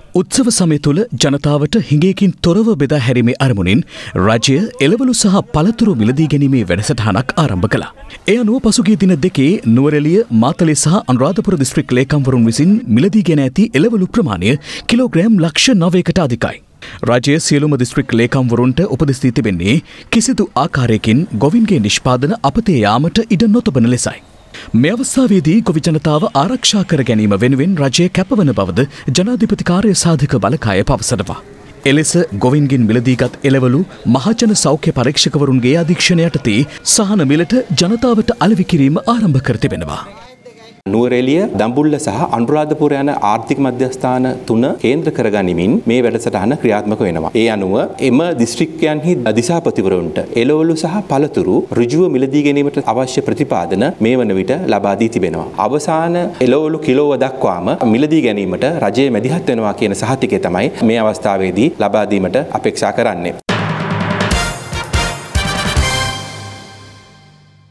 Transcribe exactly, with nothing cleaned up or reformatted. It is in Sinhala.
උත්සව සමය තුළ ජනතාවට හිඟයකින් තොරව බෙදා හැරීමේ අරමුණින් රජය එළවලු සහ පළතුරු මිලදී ගැනීමේ වැඩසටහනක් ආරම්භ කළා. ඒ අනුව පසුගිය දින දෙකේ නුවරඑළිය, මාතලේ සහ අනුරාධපුර දිස්ත්‍රික් ලේකම්වරුන් විසින් මිලදී ගෙන ඇති එළවලු ප්‍රමාණය කිලෝග්‍රෑම් ලක්ෂ නවයකට අධිකයි. රජය සියලුම දිස්ත්‍රික් ලේකම්වරුන්ට උපදෙස් දී තිබෙන්නේ කිසිදු ආකාරයකින් ගොවින්ගේ නිෂ්පාදන අපතේ යාමට ඉඩ නොතබන ලෙසයි. මේ අවස්ථාවේදී ගොවි ජනතාව ආරක්ෂා කර ගැනීම වෙනුවෙන් රජය කැපවන බවද ජනාධිපති කාර්ය සාධක බලකාය පවසනවා. එලෙස ගොවින්ගෙන් මිලදීගත් එළවලු මහජන සෞඛ්‍ය පරීක්ෂකවරුන්ගේ අධීක්ෂණය යටතේ සහන මිලට ජනතාවට අලෙවි කිරීම ආරම්භ කර තිබෙනවා. නුවරඑළිය, දඹුල්ල සහ අනුරාධපුර යන ආර්ථික මධ්‍යස්ථාන තුන කේන්ද්‍ර කරගනිමින් මේ වැඩසටහන ක්‍රියාත්මක වෙනවා. ඒ අනුව එම දිස්ත්‍රික්කයන්හි දිසාපතිවරුන්ට එළවලු සහ පළතුරු ඍජුව මිලදී ගැනීමට අවශ්‍ය ප්‍රතිපාදන මේ වන විට ලබා දී තිබෙනවා. අවසාන එළවලු කිලෝව දක්වාම මිලදී ගැනීමට රජය මැදිහත් වෙනවා කියන සහතිකය තමයි මේ අවස්ථාවේදී ලබා දීමට අපේක්ෂා කරන්නේ.